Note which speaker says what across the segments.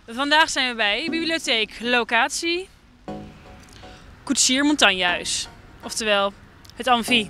Speaker 1: Vandaag zijn we bij bibliotheek locatie Koetsier Montañehuis, oftewel het Amfi.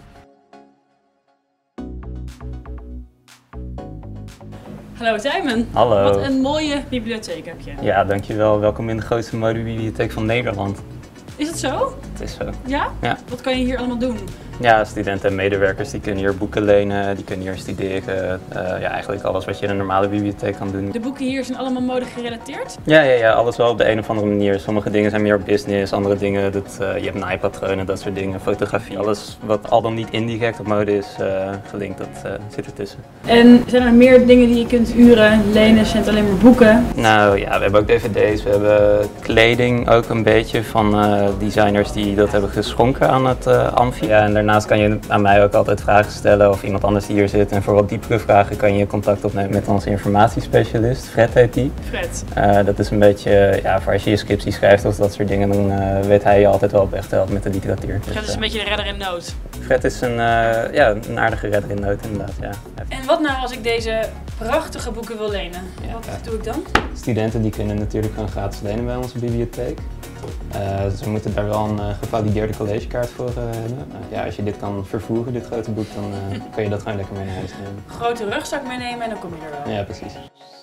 Speaker 1: Hallo Tijmen.
Speaker 2: Hallo.
Speaker 1: Wat een mooie bibliotheek heb je.
Speaker 2: Ja, dankjewel. Welkom in de grootste modebibliotheek van Nederland.
Speaker 1: Is het zo?
Speaker 2: Het is zo.
Speaker 1: Ja?
Speaker 2: Ja.
Speaker 1: Wat kan je hier allemaal doen?
Speaker 2: Ja, studenten en medewerkers die kunnen hier boeken lenen, die kunnen hier studeren. Ja, eigenlijk alles wat je in een normale bibliotheek kan doen.
Speaker 1: De boeken hier zijn allemaal mode gerelateerd?
Speaker 2: Ja, alles wel op de een of andere manier. Sommige dingen zijn meer business, andere dingen, je hebt naaipatronen, dat soort dingen, fotografie. Alles wat al dan niet indirect op mode is gelinkt, dat zit ertussen.
Speaker 1: En zijn er meer dingen die je kunt huren, lenen, zijn het alleen maar boeken?
Speaker 2: Nou ja, we hebben ook dvd's, we hebben kleding ook een beetje van designers die dat hebben geschonken aan het Amfi. Ja, en daarnaast kan je aan mij ook altijd vragen stellen of iemand anders die hier zit. En voor wat diepere vragen kan je contact opnemen met onze informatiespecialist, Fred heet die.
Speaker 1: Fred.
Speaker 2: Dat is een beetje, ja, voor als je je scriptie schrijft of dat soort dingen, dan weet hij je altijd wel op weg te helpen met de literatuur.
Speaker 1: Fred is een beetje de redder in nood.
Speaker 2: Fred is een aardige redder in nood inderdaad, ja.
Speaker 1: En wat nou als ik deze prachtige boeken wil lenen?
Speaker 2: Ja,
Speaker 1: Wat doe ik dan?
Speaker 2: Studenten die kunnen natuurlijk gewoon gratis lenen bij onze bibliotheek. Ze moeten daar wel een gevalideerde collegekaart voor hebben. Ja, als je dit kan vervoeren, dit grote boek, dan kan je dat gewoon lekker mee naar huis nemen.
Speaker 1: Grote rugzak meenemen en dan kom je er wel.
Speaker 2: Ja, precies.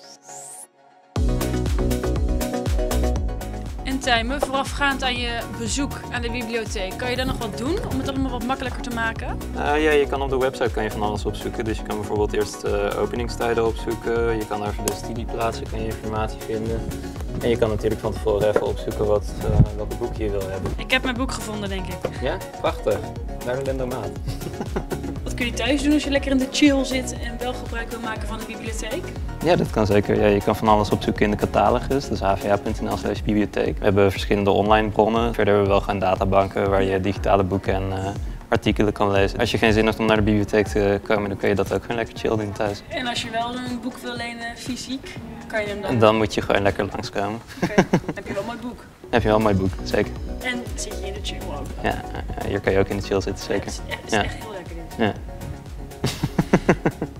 Speaker 1: En Tijmen, voorafgaand aan je bezoek aan de bibliotheek, kan je dan nog wat doen om het allemaal wat makkelijker te maken?
Speaker 2: Ja, je kan op de website van alles opzoeken. Dus je kan bijvoorbeeld eerst openingstijden opzoeken. Je kan over de studieplaatsen informatie vinden. En je kan natuurlijk van tevoren even opzoeken welke boek je wil hebben.
Speaker 1: Ik heb mijn boek gevonden, denk ik.
Speaker 2: Ja, prachtig. Naar de Lendomaat.
Speaker 1: Wat kun je thuis doen als je lekker in de chill zit en wel gebruik wil maken van de bibliotheek?
Speaker 2: Ja, dat kan zeker. Ja, je kan van alles opzoeken in de catalogus, dus hva.nl/bibliotheek. We hebben verschillende online bronnen. Verder hebben we wel gewoon databanken waar je digitale boeken en artikelen kan lezen. Als je geen zin hebt om naar de bibliotheek te komen, dan kun je dat ook gewoon lekker chill doen thuis.
Speaker 1: En als je wel een boek wil lenen fysiek, kan je hem dan?
Speaker 2: En dan moet je gewoon lekker langskomen.
Speaker 1: Okay. Heb je wel een mooi boek?
Speaker 2: Heb je wel een mooi boek, zeker.
Speaker 1: En zit je in de chill ook?
Speaker 2: Ja, hier kan je ook in de chill zitten, zeker.
Speaker 1: Ja, het is echt heel lekker dit.
Speaker 2: Ja.